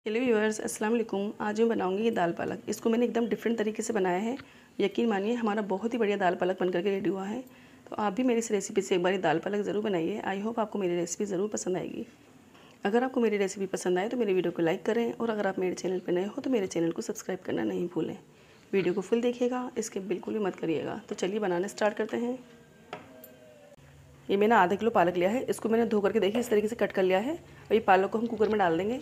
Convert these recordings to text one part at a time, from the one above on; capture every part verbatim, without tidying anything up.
Hello viewers, अस्सलाम वालेकुम। आज मैं बनाऊंगी ये दाल पालक। इसको मैंने एकदम डिफरेंट तरीके से बनाया है। यकीन मानिए हमारा बहुत ही बढ़िया दाल पालक बनकर के रेडी हुआ है। तो आप भी मेरी इस रेसिपी से एक बार दाल पालक ज़रूर बनाइए। आई होप आपको मेरी रेसिपी ज़रूर पसंद आएगी। अगर आपको मेरी रेसिपी पसंद आए तो मेरे वीडियो को लाइक करें, और अगर आप मेरे चैनल पर नए हो तो मेरे चैनल को सब्सक्राइब करना नहीं भूलें। वीडियो को फुल देखिएगा, इसके बिल्कुल भी मत करिएगा। तो चलिए बनाना स्टार्ट करते हैं। ये मैंने आधा किलो पालक लिया है। इसको मैंने धो करके देखिए इस तरीके से कट कर लिया है। और ये पालक को हम कुकर में डाल देंगे।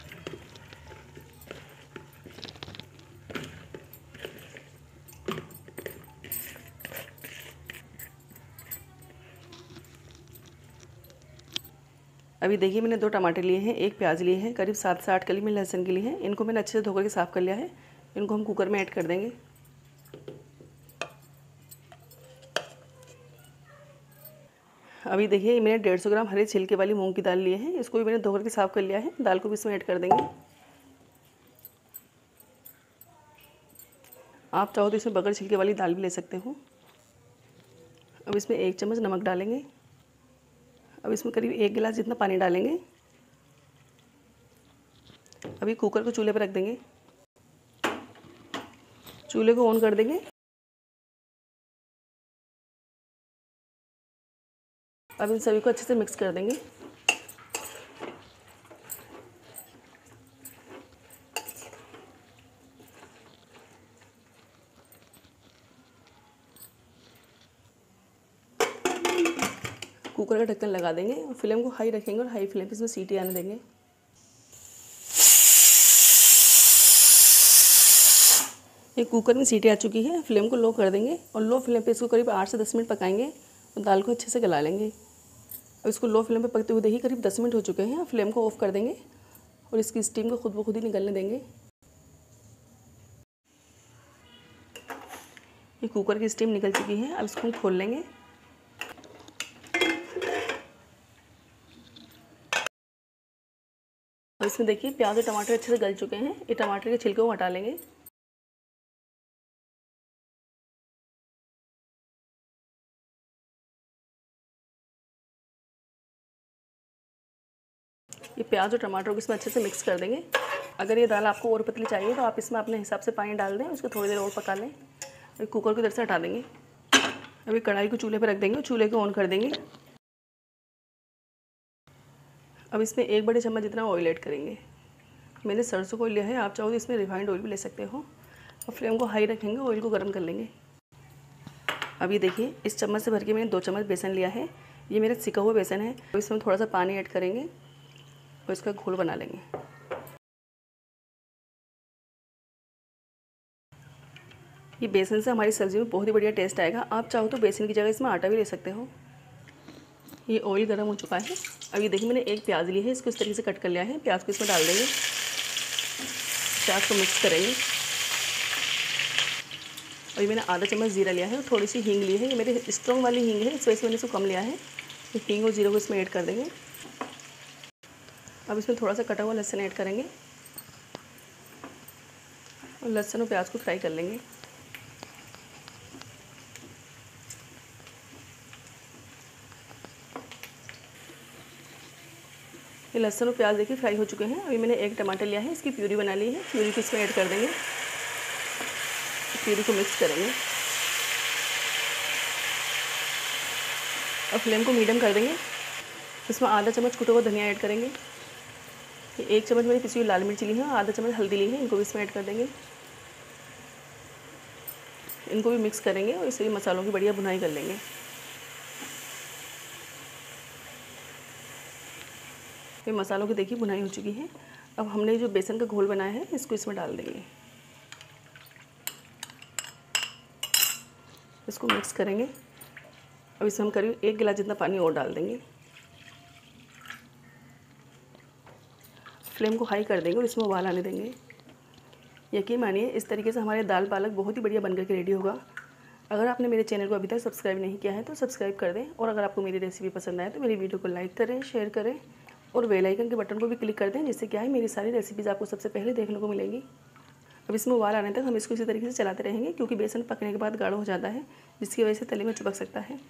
अभी देखिए मैंने दो टमाटर लिए हैं, एक प्याज लिए हैं, करीब सात से आठ कली में लहसुन के लिए हैं। इनको मैंने अच्छे से धोकर के साफ़ कर लिया है। इनको हम कुकर में ऐड कर देंगे। अभी देखिए मैंने डेढ़ सौ ग्राम हरे छिलके वाली मूंग की दाल लिए हैं। इसको भी मैंने धोकर के साफ़ कर लिया है। दाल को भी इसमें ऐड कर देंगे। आप चाहो तो इसमें बगैर छिलके वाली दाल भी ले सकते हो। अब इसमें एक चम्मच नमक डालेंगे। अब इसमें करीब एक गिलास जितना पानी डालेंगे। अभी कुकर को चूल्हे पर रख देंगे। चूल्हे को ऑन कर देंगे। अब इन सभी को अच्छे से मिक्स कर देंगे। कुकर का ढक्कन लगा देंगे और फ्लेम को हाई रखेंगे और हाई फ्लेम पे इसमें सीटी आने देंगे। ये कुकर में सीटी आ चुकी है। फ्लेम को लो कर देंगे और लो फ्लेम पे इसको करीब आठ से दस मिनट पकाएंगे और दाल को अच्छे से गला लेंगे। अब इसको लो फ्लेम पे पकते हुए देखिए करीब दस मिनट हो चुके हैं। फ्लेम को ऑफ कर देंगे और इसकी स्टीम को खुद ब खुद ही निकलने देंगे। ये कुकर की स्टीम निकल चुकी है। अब इसको हम खोल लेंगे। और इसमें देखिए प्याज और टमाटर अच्छे से गल चुके हैं। ये टमाटर के छिलके को हटा लेंगे। ये प्याज और टमाटर को इसमें अच्छे से मिक्स कर देंगे। अगर ये दाल आपको और पतली चाहिए तो आप इसमें अपने हिसाब से पानी डाल दें। उसको थोड़ी देर और पका लें। अभी कुकर को इधर से हटा देंगे। अभी कढ़ाई को चूल्हे पर रख देंगे और चूल्हे को ऑन कर देंगे। अब इसमें एक बड़े चम्मच जितना ऑयल ऐड करेंगे। मैंने सरसों को लिया है, आप चाहो तो इसमें रिफाइंड ऑयल भी ले सकते हो। और फ्लेम को हाई रखेंगे, ऑयल को गर्म कर लेंगे। अभी देखिए इस चम्मच से भर के मैंने दो चम्मच बेसन लिया है। ये मेरा सिका हुआ बेसन है। तो इसमें थोड़ा सा पानी ऐड करेंगे और इसका घोल बना लेंगे। ये बेसन से हमारी सब्ज़ी में बहुत ही बढ़िया टेस्ट आएगा। आप चाहो तो बेसन की जगह इसमें आटा भी ले सकते हो। ये ऑयल गर्म हो चुका है। अब ये देखिए मैंने एक प्याज ली है, इसको इस तरीके से कट कर लिया है। प्याज को इसमें डाल देंगे। प्याज को मिक्स करेंगे। और ये मैंने आधा चम्मच जीरा लिया है और थोड़ी सी हींग ली है। ये मेरी स्ट्रॉन्ग वाली हींग है, इस वजह से मैंने इसको कम लिया है। तो हींग और जीरा को इसमें ऐड कर देंगे। अब इसमें थोड़ा सा कटा हुआ लहसुन ऐड करेंगे और लहसुन और प्याज को फ्राई कर लेंगे। ये लहसुन और प्याज देखिए फ्राई हो चुके हैं। अभी मैंने एक टमाटर लिया है, इसकी प्यूरी बना ली है। प्यूरी को इसमें ऐड कर देंगे। प्यूरी को मिक्स करेंगे और फ्लेम को मीडियम कर देंगे। इसमें आधा चम्मच कुटा हुआ धनिया ऐड करेंगे। एक चम्मच मैंने पिसी हुई लाल मिर्च ली है और आधा चम्मच हल्दी ली है। इनको भी इसमें ऐड कर देंगे। इनको भी मिक्स करेंगे और इससे मसालों की बढ़िया भुनाई कर लेंगे। ये मसालों की देखिए भुनाई हो चुकी है। अब हमने जो बेसन का घोल बनाया है इसको इसमें डाल देंगे। इसको मिक्स करेंगे। अब इसमें हम करीब एक गिलास जितना पानी और डाल देंगे। फ्लेम को हाई कर देंगे और इसमें उबाल आने देंगे। यकीन मानिए इस तरीके से हमारे दाल पालक बहुत ही बढ़िया बनकर के रेडी होगा। अगर आपने मेरे चैनल को अभी तक सब्सक्राइब नहीं किया है तो सब्सक्राइब कर दें। और अगर आपको मेरी रेसिपी पसंद आए तो मेरी वीडियो को लाइक करें, शेयर करें और बेल आइकन के बटन को भी क्लिक कर दें, जिससे क्या है मेरी सारी रेसिपीज़ आपको सबसे पहले देखने को मिलेंगी। अब इसमें उबाल आने तक हम इसको इसी तरीके से चलाते रहेंगे, क्योंकि बेसन पकने के बाद गाढ़ा हो जाता है, जिसकी वजह से तले में चिपक सकता है।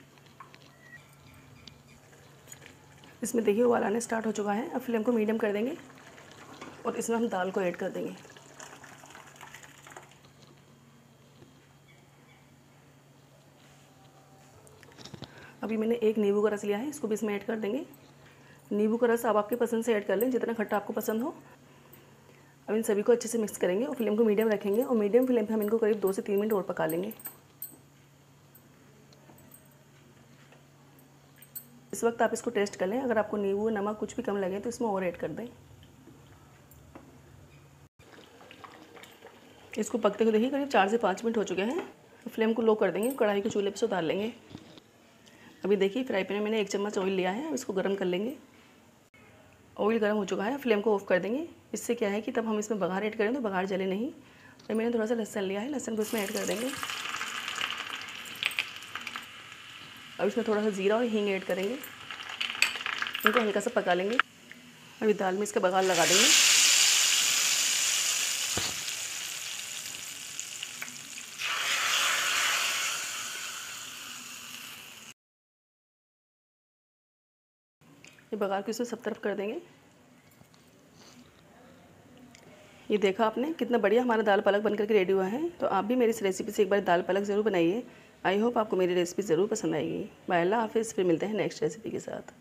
इसमें देखिए उबाल आने स्टार्ट हो चुका है। अब फ्लेम को मीडियम कर देंगे और इसमें हम दाल को ऐड कर देंगे। अभी मैंने एक नींबू का रस लिया है, इसको भी इसमें ऐड कर देंगे। नींबू का रस आप आपके पसंद से ऐड कर लें, जितना खट्टा आपको पसंद हो। अब इन सभी को अच्छे से मिक्स करेंगे और फ्लेम को मीडियम रखेंगे और मीडियम फ्लेम पे हम इनको करीब दो से तीन मिनट और पका लेंगे। इस वक्त आप इसको टेस्ट कर लें, अगर आपको नींबू नमक कुछ भी कम लगे तो इसमें और ऐड कर दें। इसको पकते हुए देखिए करीब चार से पाँच मिनट हो चुके हैं। फ्लेम को लो कर देंगे, कढ़ाई को चूल्हे पर से उतार लेंगे। अभी देखिए फ्राई पैन में मैंने एक चम्मच ऑयल लिया है, अब इसको गर्म कर लेंगे। ऑयल गर्म हो चुका है, फ्लेम को ऑफ कर देंगे। इससे क्या है कि तब हम इसमें बघार ऐड करें तो बघार जले नहीं। और मैंने थोड़ा सा लहसुन लिया है, लहसुन को इसमें ऐड कर देंगे। अब इसमें थोड़ा सा जीरा और हींग ऐड करेंगे, इनको हल्का सा पका लेंगे। अभी दाल में इसका बघार लगा देंगे। ये बघार को इसमें सब तरफ कर देंगे। ये देखा आपने कितना बढ़िया हमारा दाल पालक बनकर के रेडी हुआ है। तो आप भी मेरी इस रेसिपी से एक बार दाल पालक ज़रूर बनाइए। आई होप आपको मेरी रेसिपी ज़रूर पसंद आएगी। बाय अल्लाह हाफिज़, फिर मिलते हैं नेक्स्ट रेसिपी के साथ।